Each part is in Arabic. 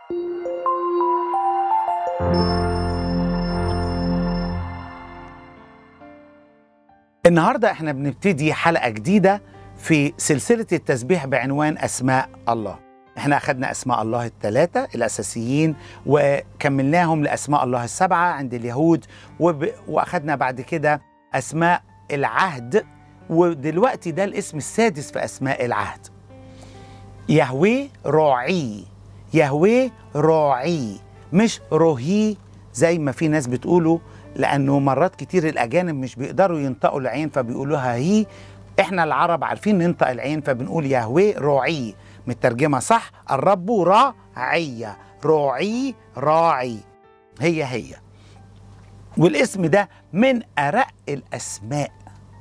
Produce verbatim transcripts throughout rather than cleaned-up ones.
النهاردة احنا بنبتدي حلقة جديدة في سلسلة التسبيح بعنوان أسماء الله. احنا أخذنا أسماء الله الثلاثة الأساسيين وكملناهم لأسماء الله السبعة عند اليهود، وب... وأخذنا بعد كده أسماء العهد، ودلوقتي ده الاسم السادس في أسماء العهد. يهوه راعي، يهوه راعي، مش روهي زي ما في ناس بتقولوا، لأنه مرات كتير الأجانب مش بيقدروا ينطقوا العين فبيقولوها هي. إحنا العرب عارفين ننطق العين فبنقول يهوه راعي، مترجمة صح، الرب راعي، راعي راعي، هي هي. والاسم ده من أرق الأسماء،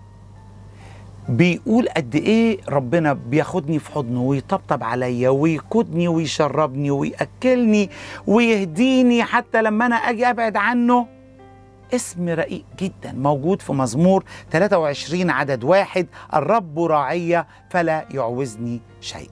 بيقول قد إيه ربنا بياخدني في حضنه ويطبطب عليا ويقودني ويشربني ويأكلني ويهديني حتى لما أنا أجي أبعد عنه. اسم رقيق جدا موجود في مزمور ثلاثة وعشرين عدد واحد، الرب راعي فلا يعوزني شيء.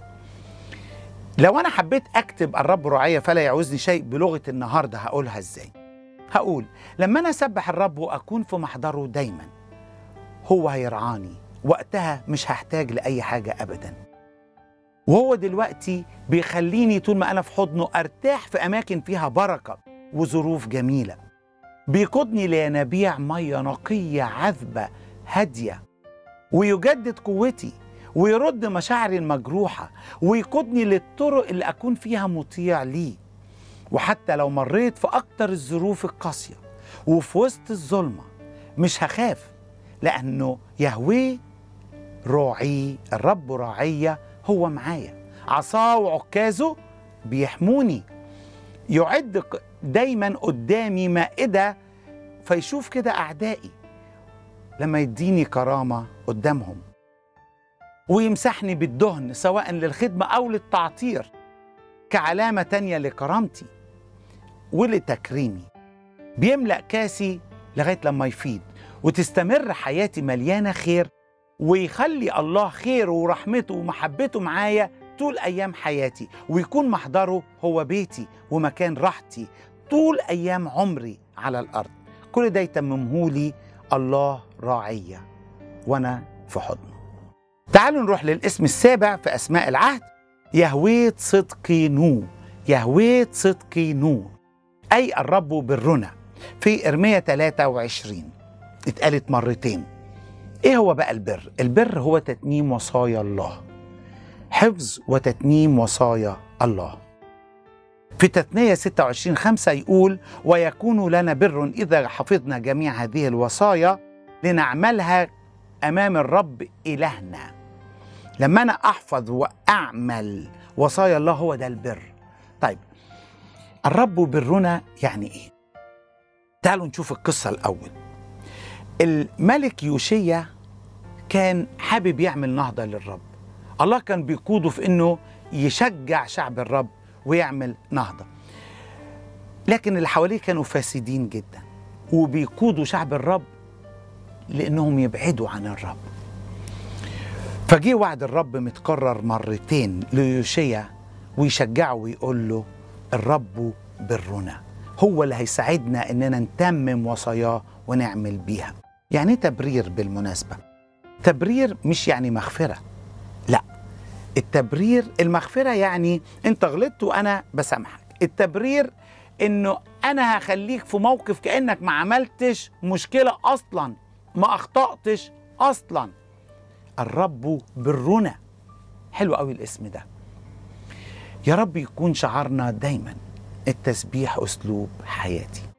لو أنا حبيت أكتب الرب راعي فلا يعوزني شيء بلغة النهاردة هقولها إزاي؟ هقول لما أنا أسبح الرب وأكون في محضره دايما هو هيرعاني، وقتها مش هحتاج لأي حاجة أبدا. وهو دلوقتي بيخليني طول ما أنا في حضنه أرتاح في أماكن فيها بركة وظروف جميلة. بيقودني لينابيع مية نقية عذبة هادية، ويجدد قوتي ويرد مشاعري المجروحة، ويقودني للطرق اللي أكون فيها مطيع ليه. وحتى لو مريت في أكتر الظروف القاسية وفي وسط الظلمة مش هخاف، لأنه يهوه راعي، الرب راعية، هو معايا، عصاه وعكازه بيحموني. يعد دايما قدامي مائدة فيشوف كده أعدائي لما يديني كرامة قدامهم، ويمسحني بالدهن سواء للخدمة أو للتعطير كعلامة تانية لكرامتي ولتكريمي. بيملأ كاسي لغاية لما يفيض وتستمر حياتي مليانة خير، ويخلي الله خيره ورحمته ومحبته معايا طول أيام حياتي، ويكون محضره هو بيتي ومكان راحتي طول أيام عمري على الأرض. كل ده يتممهولي الله راعية وأنا في حضنه. تعالوا نروح للاسم السابع في أسماء العهد، يهوه صدقينو، يهوه صدقينو، أي الرب برنا. في إرميا ثلاثة وعشرين اتقالت مرتين. إيه هو بقى البر؟ البر هو تتميم وصايا الله، حفظ وتتميم وصايا الله. في تثنية ستة وعشرين خمسة يقول ويكون لنا بر إذا حفظنا جميع هذه الوصايا لنعملها أمام الرب إلهنا. لما أنا أحفظ وأعمل وصايا الله هو ده البر. طيب الرب برنا يعني إيه؟ تعالوا نشوف القصة الأول. الملك يوشيا كان حابب يعمل نهضة للرب. الله كان بيقوده في إنه يشجع شعب الرب ويعمل نهضة، لكن اللي حواليه كانوا فاسدين جدا وبيقودوا شعب الرب لأنهم يبعدوا عن الرب. فجي وعد الرب متكرر مرتين ليوشيا ويشجعه ويقول له الرب برنا، هو اللي هيساعدنا إننا نتمم وصاياه ونعمل بيها. يعني تبرير بالمناسبة، تبرير مش يعني مغفرة، لا، التبرير المغفرة يعني انت غلطت وانا بسامحك. التبرير انه انا هخليك في موقف كأنك ما عملتش مشكلة اصلا، ما اخطأتش اصلا. الرب برنا، حلو قوي الاسم ده. يا رب يكون شعارنا دايما التسبيح اسلوب حياتي.